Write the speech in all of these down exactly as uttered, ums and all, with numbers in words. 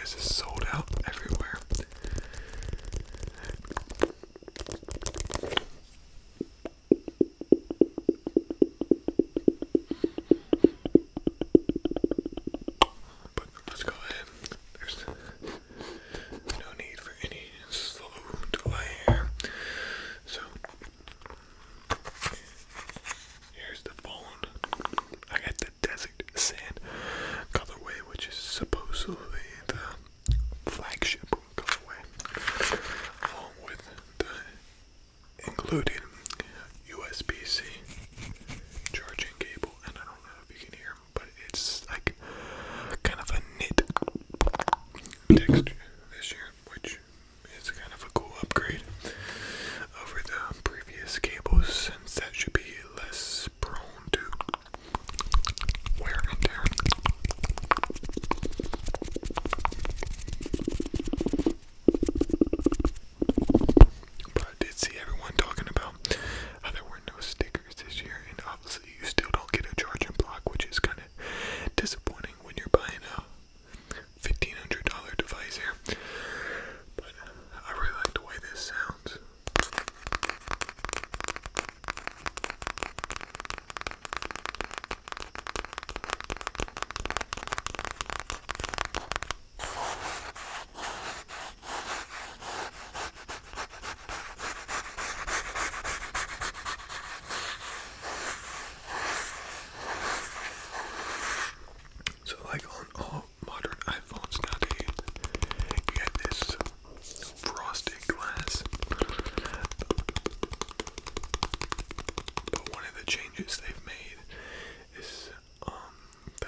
this is sold out everywhere. But let's go ahead. There's no need for any slow delay here. So here's the phone. I got the Desert Sand colorway, which is supposedly the flagship colorway, along with the included U S B C charging cable. And I don't know if you can hear, but it's like kind of a knit texture this year, which is kind of a cool upgrade over the previous cables, since that should be less prone to wear and tear. But I did see everyone talking about how there were no stickers this year, and obviously you still don't get a charging block, which is kind of disappointing when you're buying a fifteen hundred dollar device here. But I really like the way this sounds. So like on all modern iPhones nowadays, you get this frosted glass. But one of the changes they've made is um, the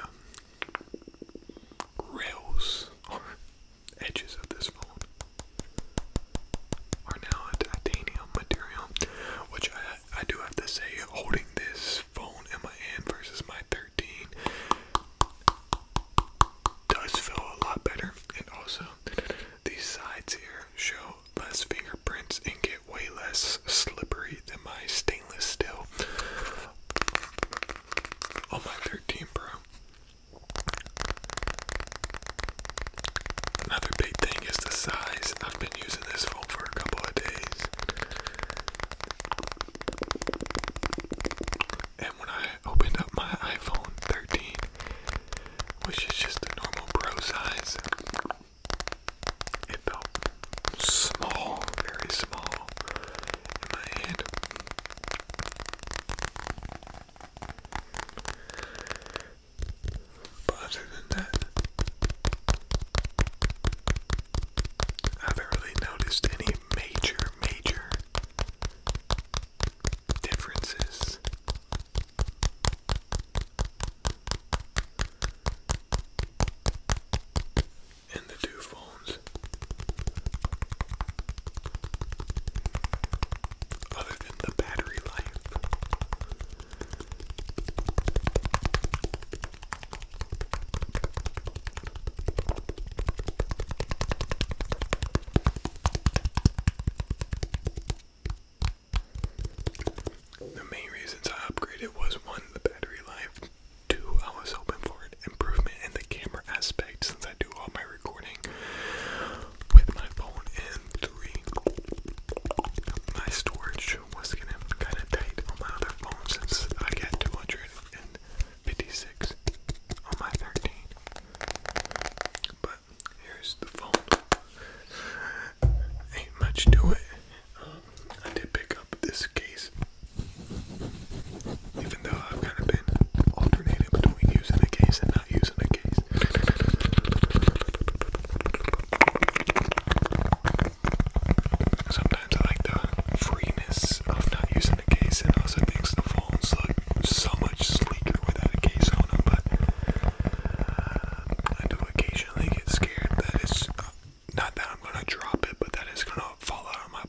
rails or edges of this phone are now a titanium material, which I, I do have to say, holding this phone in my hand versus my thirteen does feel a lot better. And also these sides here show less fingerprints and get way less slippery than my stainless steel on my thirteen Pro. Another big thing is the size. I've been using this phone for a couple of days, and when I opened up my iPhone thirteen, which is just the normal Pro size, it felt small, very small in my hand. But other than that, I haven't really noticed any major, major differences. In the two phones, other than the battery life. The main reasons I upgraded was one, the battery life. Two, I was hoping for an improvement in the camera aspect, since I do all my recording with my phone. And three, my storage was getting kind of tight on my other phone, since I got two hundred fifty-six on my thirteen. But here's the phone. Ain't much to it. Um, I did pick up this case, even though I've kind of been alternating between using a case and not using a case. Sometimes I like the freeness of not using a case, and also makes the phones look so much sleeker without a case on them. But I do occasionally get scared that it's not that I'm gonna drop it, but that it's gonna fall out of my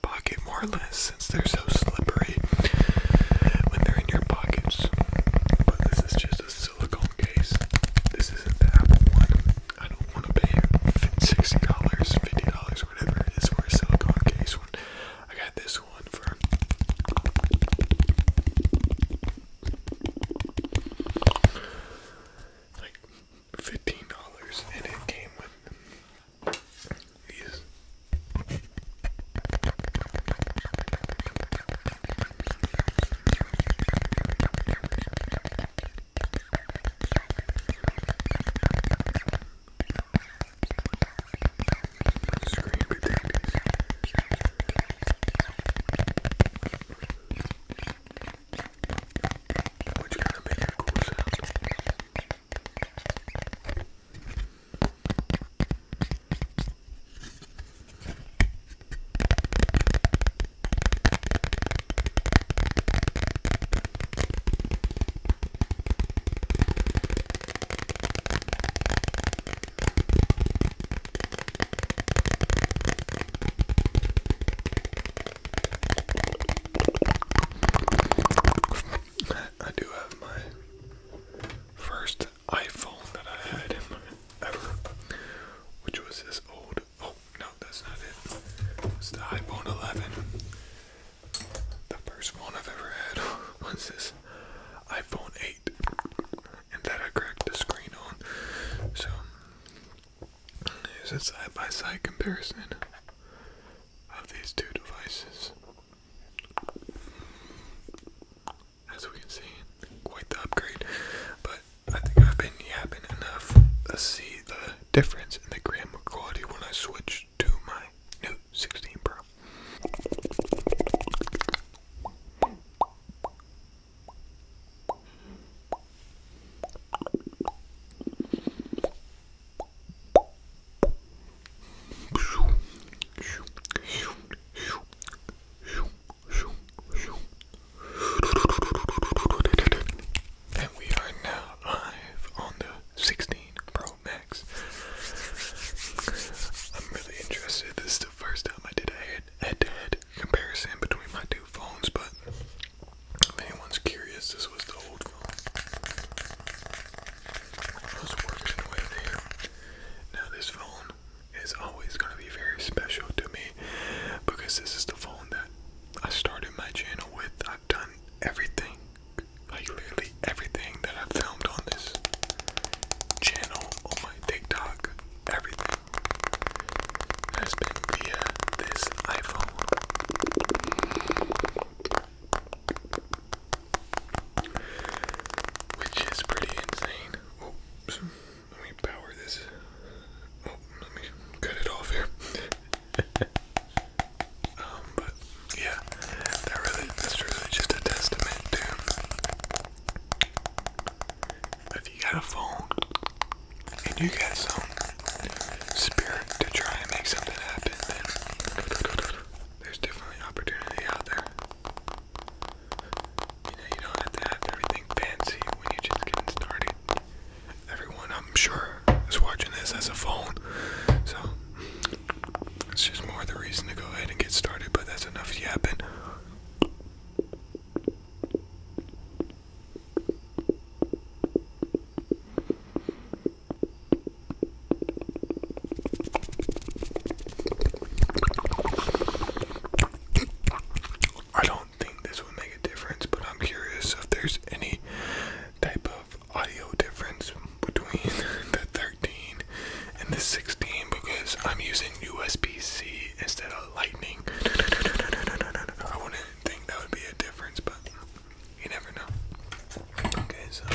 the iPhone eleven. The first phone I've ever had was this iPhone eight, and that I cracked the screen on. So here's a side-by-side comparison of these two devices. As we can see, quite the upgrade, but I think I've been yapping enough to see the difference in the camera quality when I switch to my new sixteen Pro. And we are now live on the sixteen Pro Max. I'm really interested. This is the first time I did a head-to-head comparison between my two phones, but if anyone's curious, this was the old phone I was working with here. Now this phone is always going to be very special to me because this is the phone that I started my channel with. I've done everything, like literally everything that I've filmed on this channel, on my TikTok, everything has been via this iPhone. Which is pretty insane. Oops. Let me power this. Oh, let me cut it off here. um, but yeah, that really, that's really just a testament to if you got a phone and you got some spirit to try and make something happen, then there's definitely opportunity out there. You know, you don't have to have everything fancy when you're just getting started. Everyone, I'm sure, is watching this as a phone, so it's just more the reason to go ahead and get started, but that's enough yapping. I don't think this would make a difference, but I'm curious if there's any type of audio difference between the thirteen and the sixteen, because I'm using U S B C instead of Lightning. I wouldn't think that would be a difference, but you never know. Okay, so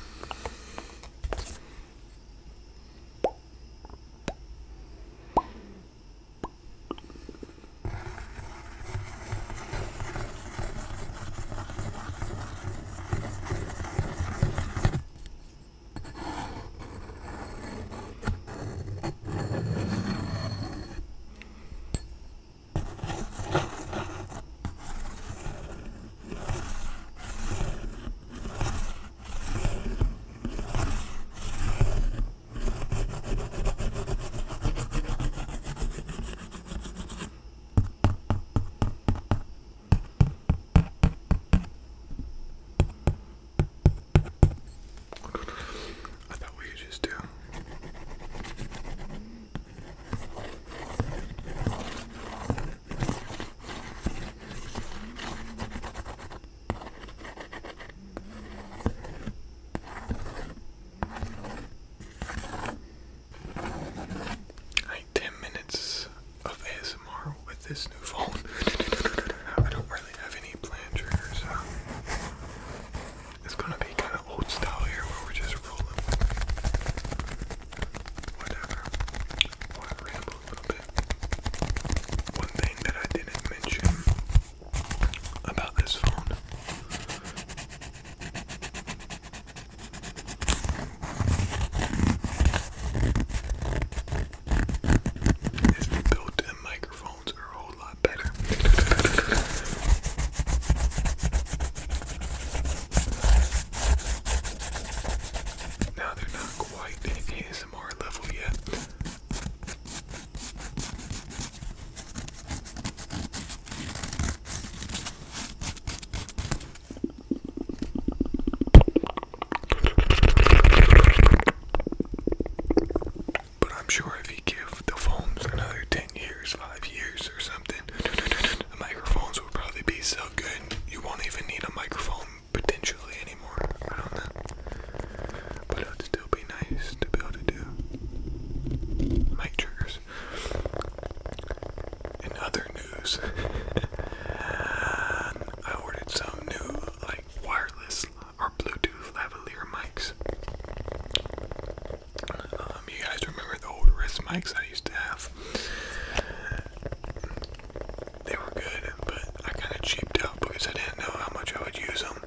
I thought we could just do like ten minutes of A S M R with this new phone. I don't really have any planned triggers, so it's gonna be kind of old style here where we're just rolling. Whatever. Oh, I rambled a little bit. One thing that I didn't mention about this phone is the built-in microphones are a whole lot news. I ordered some new, like, wireless or Bluetooth lavalier mics. Um, you guys remember the old wrist mics I used to have? They were good, but I kind of cheaped out because I didn't know how much I would use them.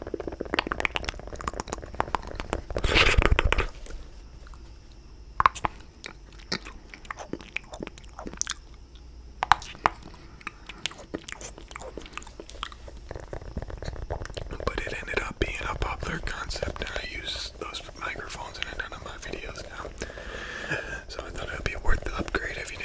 But it ended up being a popular concept, and I use those microphones in a ton of my videos now. So I thought it would be worth the upgrade if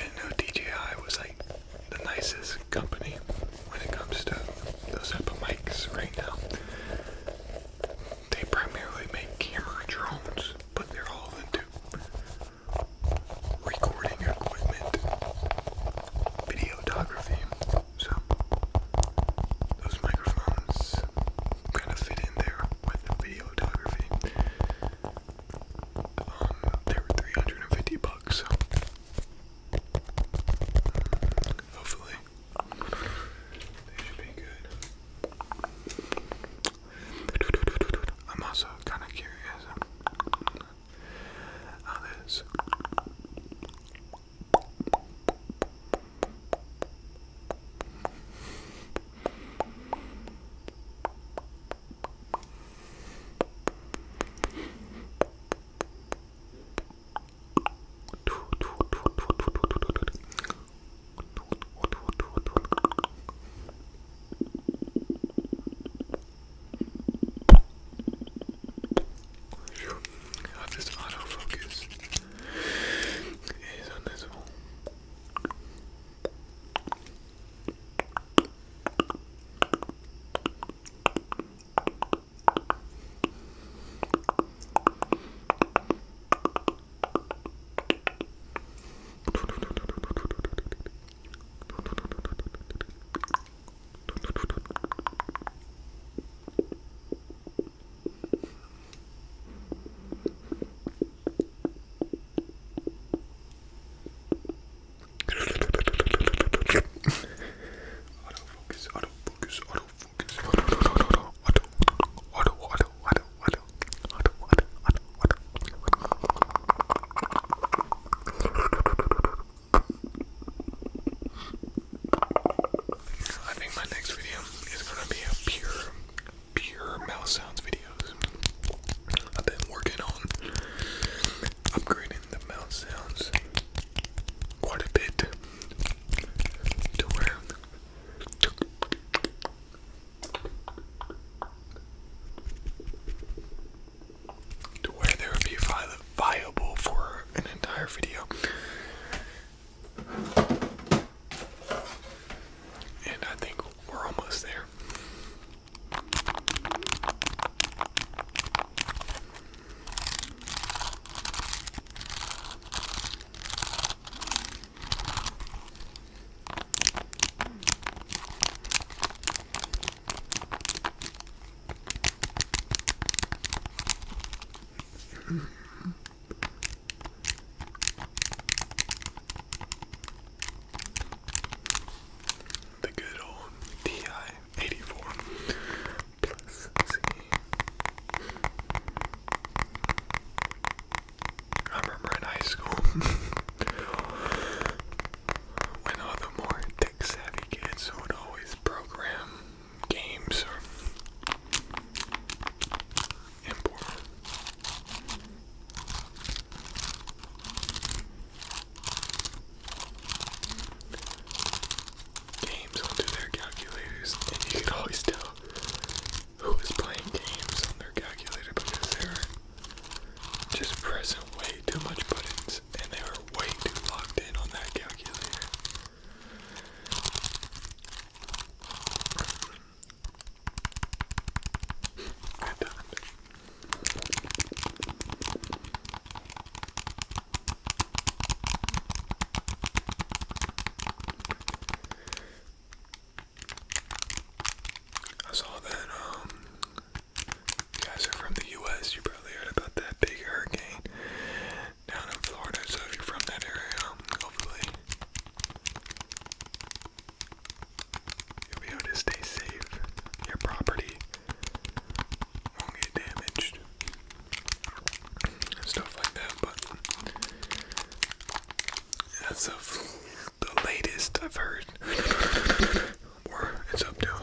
as of the latest I've heard, or it's up to